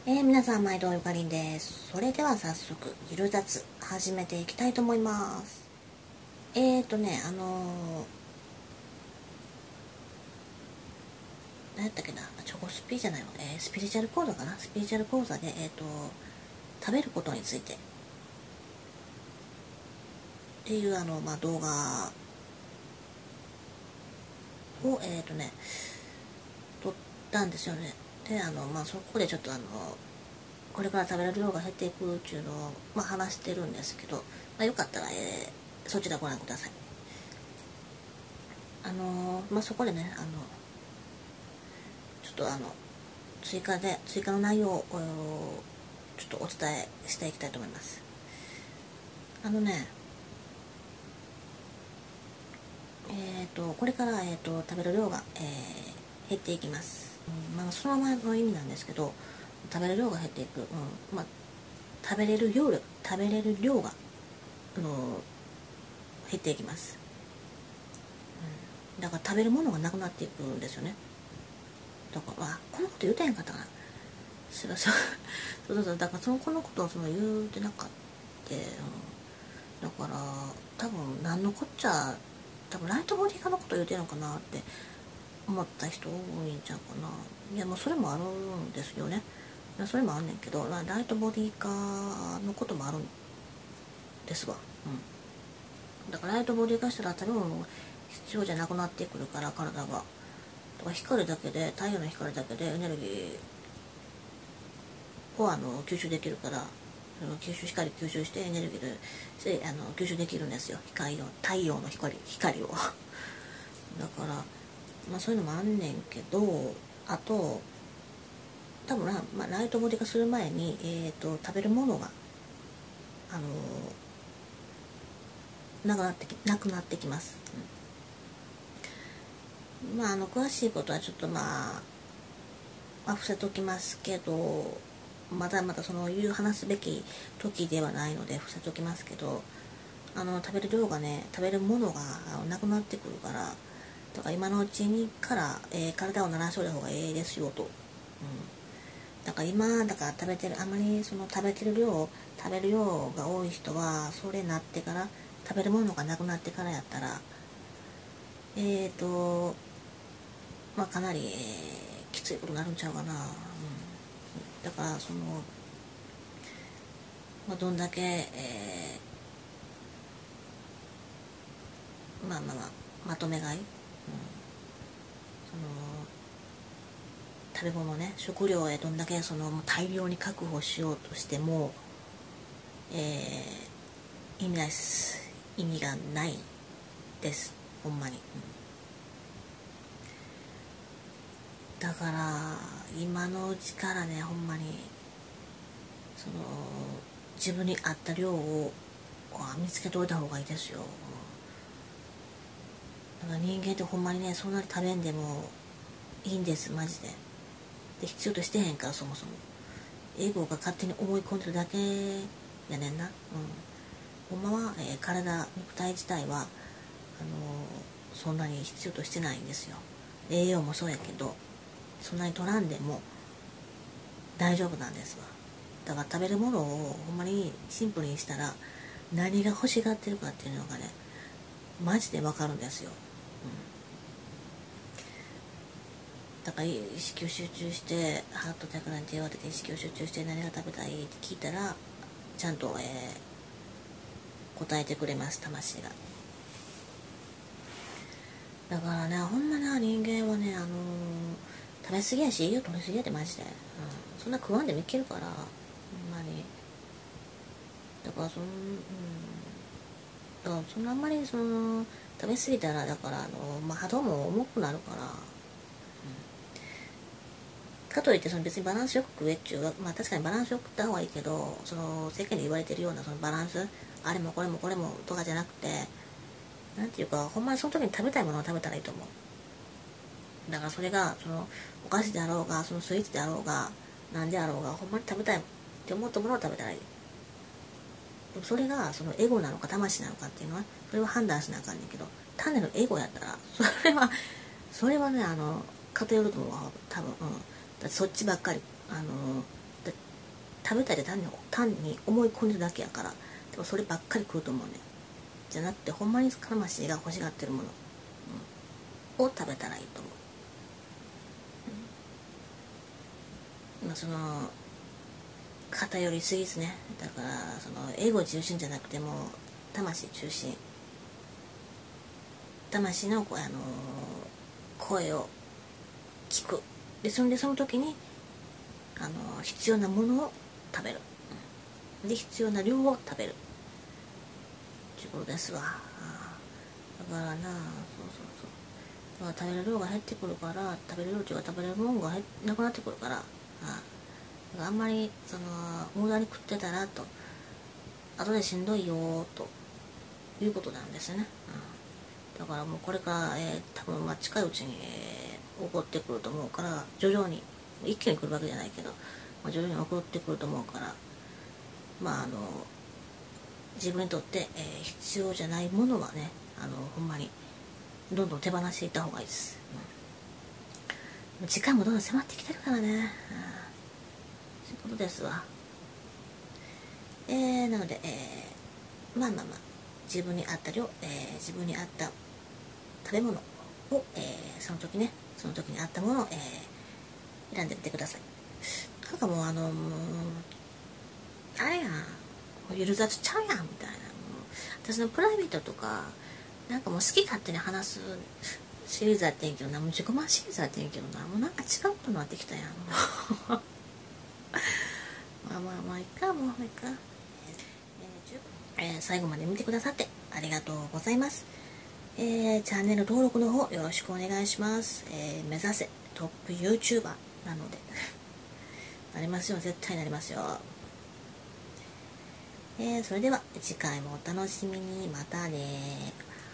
皆さん毎度ゆかりんです。それでは早速ゆる雑始めていきたいと思います。えーとねあの何やったっけな、チョコスピじゃないわ、スピリチュアル講座かな。スピリチュアル講座で食べることについてっていう動画を撮ったんですよね。でそこでちょっとこれから食べる量が減っていくっていうのを、話してるんですけど、よかったら、そちらご覧ください。そこでねちょっと追加の内容をちょっとお伝えしていきたいと思います。これから、食べる量が、減っていきます。そのままの意味なんですけど、食べる量が減っていく、食べれる量が減っていきます。だから食べるものがなくなっていくんですよね。だからこのこと言うてへんかったかな。そうだからこのことを言うてなかった、だから多分何のこっちゃ、多分ライトボディ化のこと言うてるのかなって思った人多いんちゃうかな。いやもうそれもあるんですよね。それもあんねんけど、ライトボディ化のこともあるんですわ。だからライトボディ化したら食べ物も必要じゃなくなってくるから、体が。だから光だけで、太陽の光だけでエネルギーを吸収できるから、光吸収してエネルギーで吸収できるんですよ。太陽の光をだから、そういうのもあんねんけど、あと多分ライトボディ化する前に、食べるものがなくなってきます。詳しいことはちょっと伏せときますけど、まだまだ話すべき時ではないので伏せときますけど、食べる量がね、食べるものがなくなってくるから、だから今のうちにから、体を慣らしといた方がええですよと。だから食べてる、あまり食べる量が多い人は、それなってから、食べるものがなくなってからやったら、かなり、きついことになるんちゃうかな。だからどんだけ、まとめ買い、食べ物ね、食料へどんだけ大量に確保しようとしても、意味ないです。意味がないです、ほんまに。だから今のうちからね、ほんまに自分に合った量を見つけておいた方がいいですよ。だから人間ってほんまにね、そんなに食べんでもいいんです、マジで。で必要としてへんから、そもそもエゴが勝手に思い込んでるだけやねんな。ほんまは、肉体自体はそんなに必要としてないんですよ。栄養もそうやけど、そんなに取らんでも大丈夫なんですわ。だから食べるものをほんまにシンプルにしたら、何が欲しがってるかっていうのがね、マジでわかるんですよ。だから意識を集中して、ハートチャクラに手を当てて意識を集中して、何が食べたいって聞いたらちゃんと、答えてくれます、魂が。だからね、ほんまな、人間はね、食べ過ぎやし栄養取り過ぎやで、マジで。そんな食わんでもいけるから、ほんまに。だからだからあんまり食べ過ぎたら、だから波動も重くなるから、かといって別にバランスよく食えっちゅう、確かにバランスよく食った方がいいけど、世間で言われてるようなバランス、あれもこれもこれもとかじゃなくて、なんていうか、ほんまにその時に食べたいものを食べたらいいと思う。だからそれがお菓子であろうが、スイーツであろうが、なんであろうが、ほんまに食べたいって思ったものを食べたらいい。でもそれがエゴなのか魂なのかっていうのは、それは判断しなあかんねんけど、単なるエゴやったらそれはね、偏ると思うわ、多分。だってそっちばっかり食べたり単に思い込んでるだけやから、でもそればっかり食うと思うね。じゃなくてほんまに魂が欲しがってるもの、を食べたらいいと思う。その偏りすぎですね。だからそのエゴ中心じゃなくても魂中心、魂の声を聞く。でその時に必要なものを食べる。で必要な量を食べるっていうことですわ。だからな、そうだから食べる量が減ってくるから、食べる量っていうか食べれるものがなくなってくるから、だからあんまり無駄に食ってたらと後でしんどいよということなんですね。だからもうこれから、多分近いうちに、起こってくると思うから、徐々に一気に来るわけじゃないけど、徐々に起こってくると思うから、自分にとって、必要じゃないものはね、ほんまにどんどん手放していった方がいいです。時間もどんどん迫ってきてるからね、そういうことですわ。なので、自分に合った量、自分に合った食べ物を、その時に合ったものを、選んでみてください。なんかもうあれやん、ゆる雑ちゃうやんみたいな、私のプライベートとかなんかもう好き勝手に話すシリーズやってんけどな、もう自己満シリーズやってんけどな、もうなんか違うことになってきたやんいっか、最後まで見てくださってありがとうございます。チャンネル登録の方よろしくお願いします。目指せトップ YouTuber なのでなりますよ、絶対なりますよ。それでは次回もお楽しみに。またね。